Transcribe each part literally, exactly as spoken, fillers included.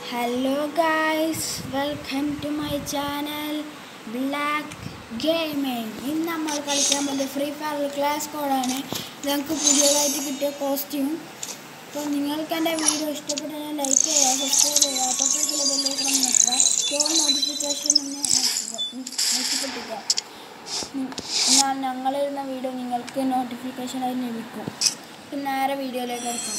Hello guys, welcome to my channel Black Gaming. ഇന്ന് നമ്മൾ കളിക്കാൻ പോകുന്നത് ഫ്രീ ഫയർ ക്ലാസ് കോഡാണ്. ഞങ്ങൾക്ക് പുതിയതായിട്ട് കിട്ടിയ കോസ്റ്റ്യൂം. അപ്പോൾ നിങ്ങൾക്ക് എൻ്റെ വീഡിയോ ഇഷ്ടപ്പെട്ടാൽ ലൈക്ക് ചെയ്യുക, സബ്സ്ക്രൈബ് ചെയ്യുക, തൊട്ടടുത്തുള്ള ബെല്ലൈക്കൺ അമർത്തുക, ഓൾ നോട്ടിഫിക്കേഷൻ ഒന്ന് നോട്ടിഫിക്കുക. എന്നാൽ ഞങ്ങളിടുന്ന വീഡിയോ നിങ്ങൾക്ക് നോട്ടിഫിക്കേഷനായി ലഭിക്കും. പിന്നെ നേരെ വീഡിയോയിലേക്ക് എടുക്കാം.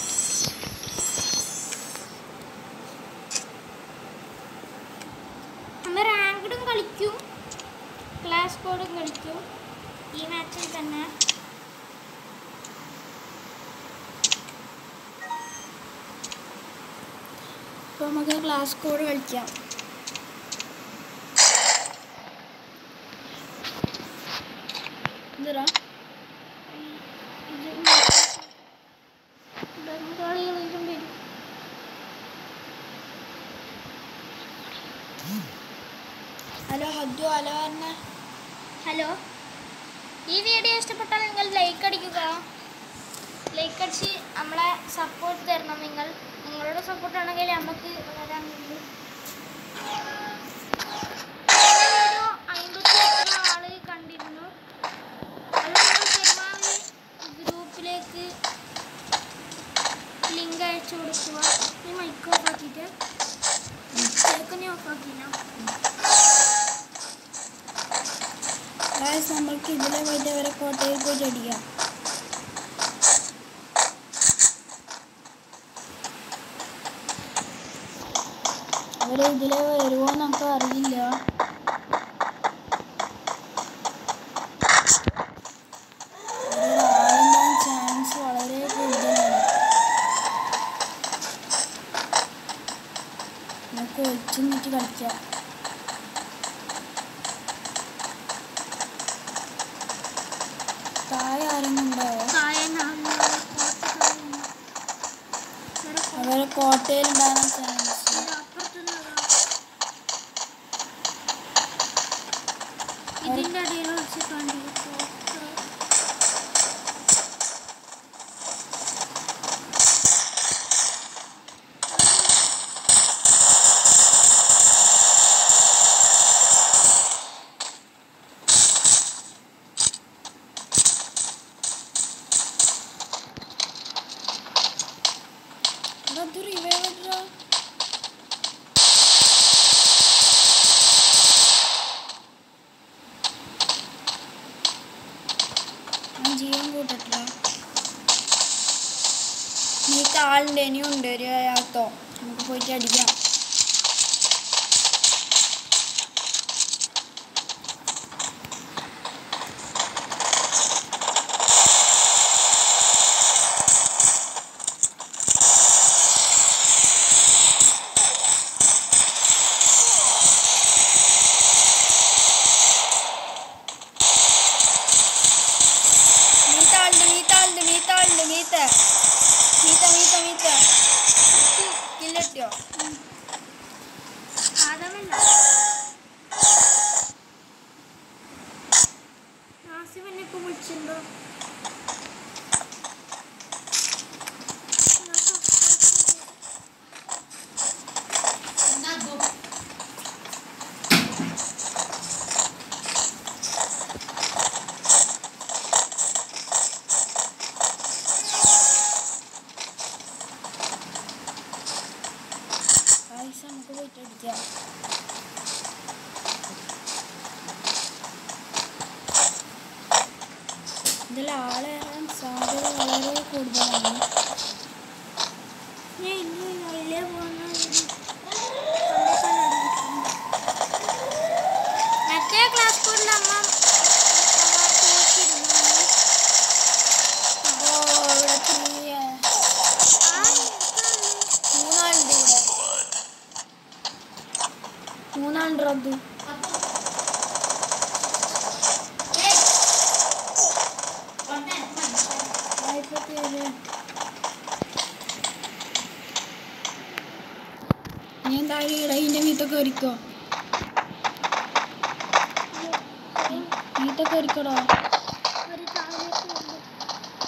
കളിക്കും ക്ലാസ് കോഡും കളിക്കും ഈ മാച്ചിൽ തന്നെ. അപ്പോൾ നമുക്ക് ക്ലാസ് കോഡ് കളിക്കാം. എന്താ ബംഗാളികളും വരും. ഹലോ ഹദ്ദു, ഹലോ പറഞ്ഞ ഹലോ. ഈ വീഡിയോ ഇഷ്ടപ്പെട്ടാൽ നിങ്ങൾ ലൈക്ക് അടിക്കുക. ലൈക്ക് അടിച്ച് നമ്മളെ സപ്പോർട്ട് തരണം. നിങ്ങൾ നിങ്ങളുടെ സപ്പോർട്ട് ആണെങ്കിൽ നമുക്ക് വളരാൻ വീഡിയോ അമ്പത്തി എത്ര ആള് കണ്ടിരുന്നു. അത് നിങ്ങൾ പരമാവധി ഗ്രൂപ്പിലേക്ക് ലിങ്ക് അയച്ചു കൊടുക്കുക. ഈ മൈക്ക് ഓഫ് ആക്കിയിട്ട് കേൾക്കുന്ന ഓഫ് ആക്കില്ല. നമ്മൾക്ക് ഇതിലെ പോയിട്ട് അവരെ കോട്ടയിൽ പോയിട്ട് അടിക്കാം. അവരെ ഇതിലെ വരുമോ നമുക്ക് അറിയില്ല. ആളുണ്ടാകാൻ ചാൻസ് വളരെ കൂടുതലാണ്. നമുക്ക് ഒളിച്ചു നിന്നിട്ട് കളിക്കാം. താഴെ ആരെങ്കിലും ഉണ്ടാവോ? അവരെ കോട്ടയിലുണ്ടാകാൻ ചാൻസ്. ഇതിന്റെ അടിയിൽ വെച്ച് കണ്ടിരിക്കും. അത് റിവൈവ് ഇട്ടോ. ഞാൻ ജീവൻ കൂട്ടിട്ടില്ല. നീ ആളുണ്ട്, ഇനിയും ഉണ്ട് ഒരു അയാൾക്കോ. നമുക്ക് പോയിട്ട് അടിക്കാം. കില്ലട്ടിയോ? ആദമല്ല, നാസിം എന്നെ ഇപ്പൊ വിളിച്ചിട്ടുണ്ടോ? നമുക്ക് പോയിട്ട് അടിക്കാം. ഇതിൽ ആളേറാൻ സാധ്യത വളരെ കൂടുതലാണ്. ഞാൻ ഇന്ന് അതിലേ പോകുന്ന മറ്റേ ക്ലാസ് കോഡിൽ അമ്മ തോറ്റിരുന്നു. അപ്പോൾ ഇവിടെ മൂന്നാളുണ്ട്. ഇവിടെ മൂന്നാളുണ്ട്. റബ്ബു നീ എന്തായാലും ഇടയിൻ്റെ മീത്തൊക്കെ ഒരുക്കോ. മീത്തൊക്കെ ഒരുക്കടോ.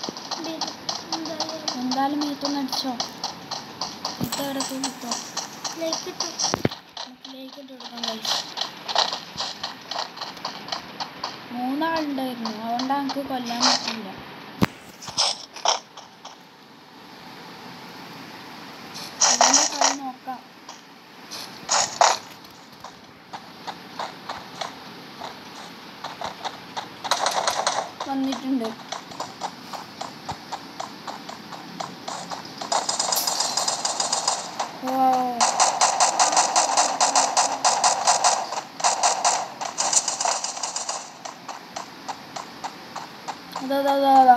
എന്തായാലും മീത്തൊന്ന് അടിച്ചോ. മീത്ത അവിടെ കിട്ടോ. ലൈക്ക് ഇട്ടു. നമുക്ക് ലൈക്ക് ഇട്ട് കൊടുക്കാം ഗൈസ്. മൂന്നാളുണ്ടായിരുന്നു, അതുകൊണ്ട് നമുക്ക് കൊല്ലാൻ പറ്റില്ല. ഇതിൻ്റെ കളി നോക്കാം. വന്നിട്ടുണ്ട്. ഓ അതാ അതാ അതാ അതാ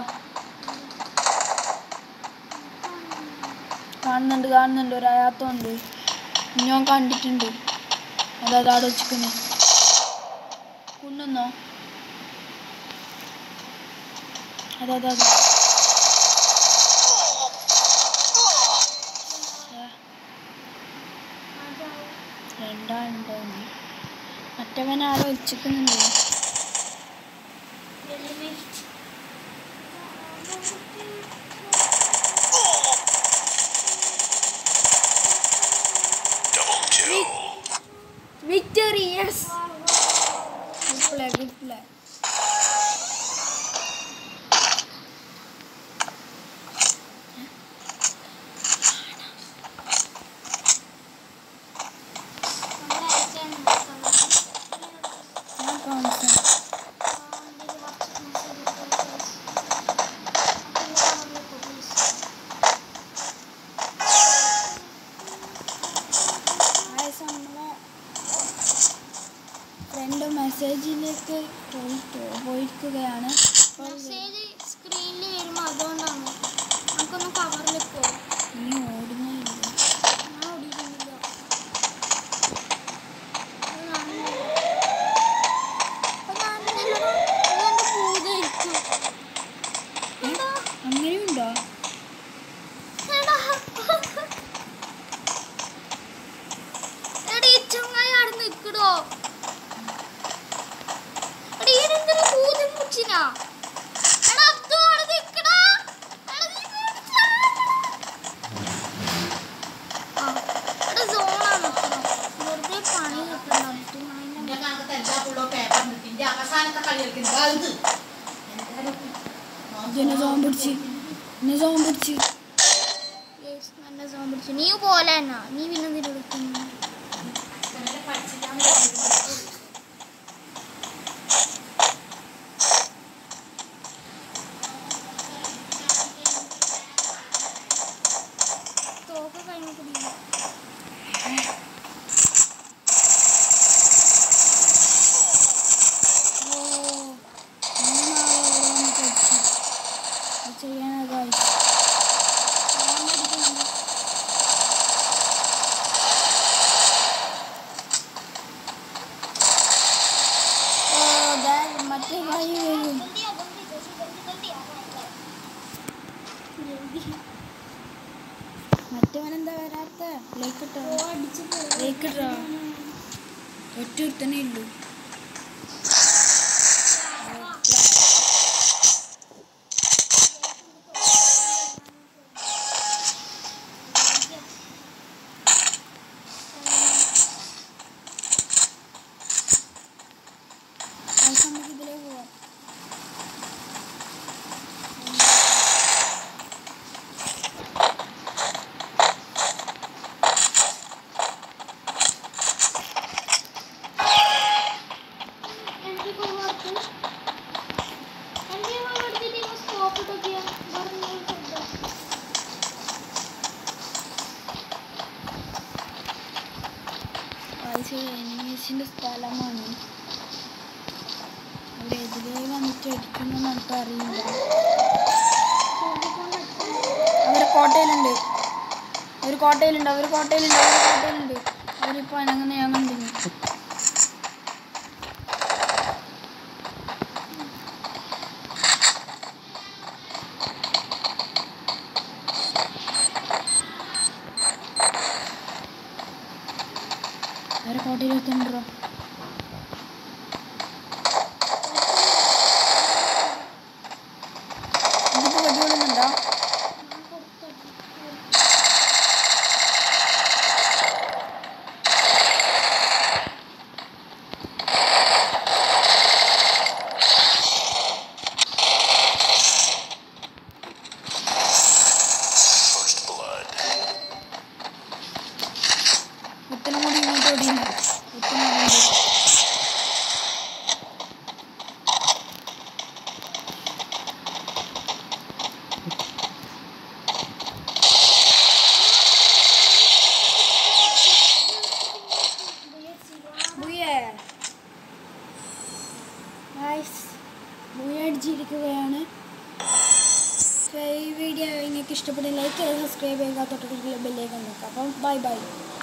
കാണുന്നുണ്ട് കാണുന്നുണ്ട് ഒരയാത്തമുണ്ട്. ഞാൻ കണ്ടിട്ടുണ്ട്. അതാ അതാ അവിടെ വെച്ചിരിക്കുന്നു. കൊണ്ടുവന്നോ? അതാ അതാ അതാ രണ്ടാളുണ്ടായിരുന്നു. മറ്റവൻ ആരോ വെച്ചിരിക്കുന്നുണ്ട്. Victory, yes. Good play, good play. Friend മെസ്സേജിലേക്ക് പോയിട്ട് പോയിരിക്കുകയാണ്. മെസ്സേജ് സ്ക്രീനിൽ വരുമ്പോൾ അതുകൊണ്ടാണ്. നമുക്കൊന്ന് കവറിലിപ്പോ. നീ ഓടുന്നില്ല. ഞാൻ ഓടിക്കുന്നില്ല. അങ്ങനെയുണ്ടോ? എടീ ചങ്ങായി അവിടെ നിൽക്കടോ. എടീ ഇതെന്തൊരു ഭൂതം മുച്ചിനാ. എടാ അബ്ദു അവിടെ നിൽക്കടാ. ആ എടാ സോണാണ് നിൽക്കണം. വെറുതെ പണി കിട്ടണം. എന്നെ സോം പിടിച്ച് എന്നെ സോം പിടിച്ച് നല്ല സോം പിടിച്ചു. നീ പോലെ എന്നാ നീ പിന്നെ എന്തിനു വിളിക്കുന്നു? തോക്ക് കഴിഞ്ഞു കുടിക്കും. ചെയ്യാനാ മറ്റേ കൈ വരും. മറ്റവനെന്താ വരാത്ത? ലൈക്ക് ഇട്ടോ? ലൈക്ക് ഇട്ടോ? ഒറ്റ ഒരുത്തനേ ഉള്ളൂ. നമുക്ക് ഇതിലേ പോവാം. എനിമീസിൻ്റെ സ്ഥലമാണ്. അവിടെ എതിരെ വന്നിട്ട് അടിക്കുന്നു നമുക്ക് അറിയില്ല. അവർ കോട്ടയിലുണ്ട് അവർ കോട്ടയിലുണ്ട് അവർ കോട്ടയിലുണ്ട് അവർ കോട്ടയിലുണ്ട് അവരിപ്പോൾ അനങ്ങനെ ഞാൻ കണ്ടിരുന്നു. അവരെ കോട്ടയിലെത്തുന്നുണ്ടോ? ഇതിപ്പോൾ വെടികൊള്ളുന്നുണ്ടോ? ഗായ്സ് അടിച്ചിരിക്കുകയാണ്. ഈ വീഡിയോ നിങ്ങൾക്ക് ഇഷ്ടപ്പെട്ട ലൈക്ക് ചെയ്ത് സബ്സ്ക്രൈബ് ചെയ്യുക, തൊട്ടിട്ടുള്ള ബെല്ലേക്ക് നോക്കാം. അപ്പം ബൈ ബൈ.